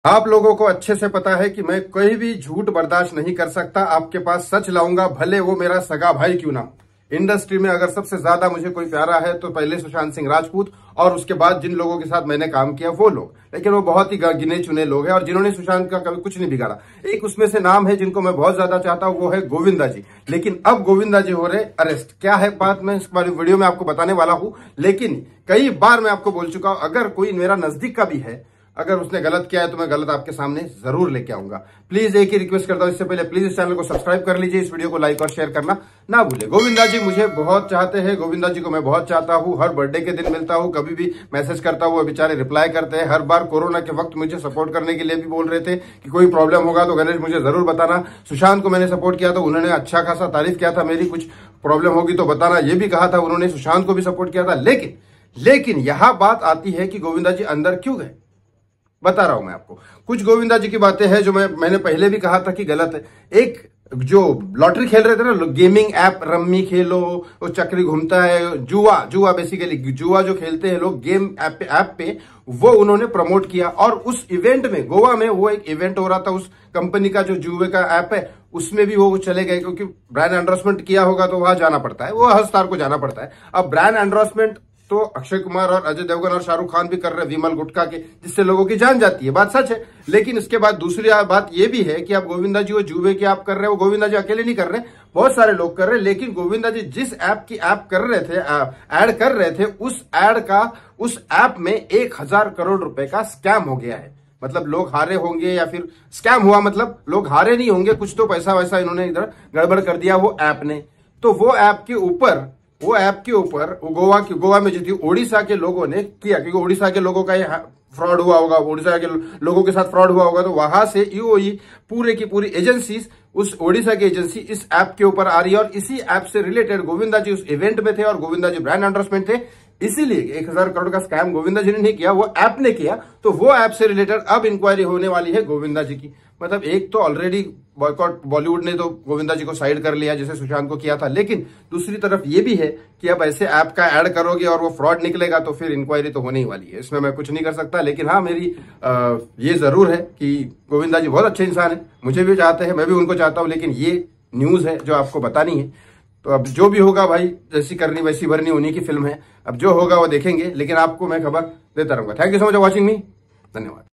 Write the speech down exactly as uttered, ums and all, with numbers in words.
आप लोगों को अच्छे से पता है कि मैं कोई भी झूठ बर्दाश्त नहीं कर सकता। आपके पास सच लाऊंगा, भले वो मेरा सगा भाई क्यों ना। इंडस्ट्री में अगर सबसे ज्यादा मुझे कोई प्यारा है तो पहले सुशांत सिंह राजपूत, और उसके बाद जिन लोगों के साथ मैंने काम किया वो लोग, लेकिन वो बहुत ही गिने चुने लोग हैं और जिन्होंने सुशांत का कभी कुछ नहीं बिगाड़ा। एक उसमें से नाम है जिनको मैं बहुत ज्यादा चाहता हूं, वो है गोविंदा जी। लेकिन अब गोविंदा जी हो रहे अरेस्ट। क्या है बात, मैं इस बारे वीडियो में आपको बताने वाला हूं। लेकिन कई बार मैं आपको बोल चुका हूं, अगर कोई मेरा नजदीक का भी है, अगर उसने गलत किया है तो मैं गलत आपके सामने जरूर लेके आऊंगा। प्लीज एक ही रिक्वेस्ट करता हूं, इससे पहले प्लीज इस चैनल को सब्सक्राइब कर लीजिए, इस वीडियो को लाइक और शेयर करना ना भूले। गोविंदा जी मुझे बहुत चाहते हैं, गोविंदा जी को मैं बहुत चाहता हूं। हर बर्थडे के दिन मिलता हूं, कभी भी मैसेज करता हूं, वो बेचारे रिप्लाई करते हैं। हर बार कोरोना के वक्त मुझे सपोर्ट करने के लिए भी बोल रहे थे कि कोई प्रॉब्लम होगा तो गणेश मुझे जरूर बताना। सुशांत को मैंने सपोर्ट किया तो उन्होंने अच्छा खासा तारीफ किया था मेरी, कुछ प्रॉब्लम होगी तो बताना, ये भी कहा था उन्होंने। सुशांत को भी सपोर्ट किया था। लेकिन लेकिन यहां बात आती है कि गोविंदा जी अंदर क्यों गए। बता रहा हूं मैं आपको। कुछ गोविंदा जी की बातें हैं जो मैं मैंने पहले भी कहा था कि गलत है। एक जो लॉटरी खेल रहे थे ना, गेमिंग ऐप रम्मी खेलो, वो चक्री घूमता है, जुआ जुआ बेसिकली जुआ जो खेलते हैं लोग गेम ऐप पे, ऐप पे वो उन्होंने प्रमोट किया। और उस इवेंट में, गोवा में वो एक इवेंट हो रहा था, उस कंपनी का जो जुए का ऐप है उसमें भी वो चले गए, क्योंकि ब्रांड एंडोर्समेंट किया होगा तो वहां जाना पड़ता है, वो हर स्टार को जाना पड़ता है। अब ब्रांड एंडोर्समेंट तो अक्षय कुमार और अजय देवगन और शाहरुख खान भी कर रहे हैं विमल गुटखा के, जिससे लोगों की जान जाती है, बात सच है। लेकिन इसके बाद दूसरी बात ये भी है कि आप गोविंदा जी वो जुए की ऐप कर रहे हैं, वो गोविंदा जी अकेले नहीं कर रहे, बहुत सारे लोग कर रहे हैं। लेकिन गोविंदा जी जिस ऐप की ऐप कर रहे थे, ऐड कर रहे थे, उस ऐड का उस ऐप में एक हजार करोड़ रुपए का स्कैम हो गया है। मतलब लोग हारे होंगे या फिर स्कैम हुआ, मतलब लोग हारे नहीं होंगे, कुछ तो पैसा वैसा इन्होंने इधर गड़बड़ कर दिया वो ऐप ने। तो वो ऐप के ऊपर वो ऐप के ऊपर गोवा की गोवा में जो थी ओडिशा के लोगों ने किया, क्योंकि ओडिशा के लोगों का ये फ्रॉड हुआ होगा, ओडिशा के लोगों के साथ फ्रॉड हुआ होगा, तो वहां से ईओई पूरे की पूरी एजेंसी, उस ओडिशा की एजेंसी इस ऐप के ऊपर आ रही है। और इसी ऐप से रिलेटेड गोविंदा जी उस इवेंट में थे और गोविंदा जी ब्रांड एंडोर्समेंट थे, इसीलिए एक हजार करोड़ का स्कैम गोविंदा जी ने नहीं किया, वो ऐप ने किया। तो वो ऐप से रिलेटेड अब इंक्वायरी होने वाली है गोविंदा जी की। मतलब एक तो ऑलरेडी बॉयकॉट बॉलीवुड ने तो गोविंदा जी को साइड कर लिया, जैसे सुशांत को किया था। लेकिन दूसरी तरफ ये भी है कि अब ऐसे ऐप का ऐड करोगे और वो फ्रॉड निकलेगा तो फिर इंक्वायरी तो होने ही वाली है। इसमें मैं कुछ नहीं कर सकता। लेकिन हाँ, मेरी आ, ये जरूर है कि गोविंदा जी बहुत अच्छे इंसान है, मुझे भी चाहते हैं, मैं भी उनको चाहता हूं। लेकिन ये न्यूज है जो आपको बतानी है। तो अब जो भी होगा भाई, जैसी करनी वैसी भरनी, उन्हीं की फिल्म है। अब जो होगा वो देखेंगे, लेकिन आपको मैं खबर देता रहूंगा। Thank you so much for watching me. धन्यवाद।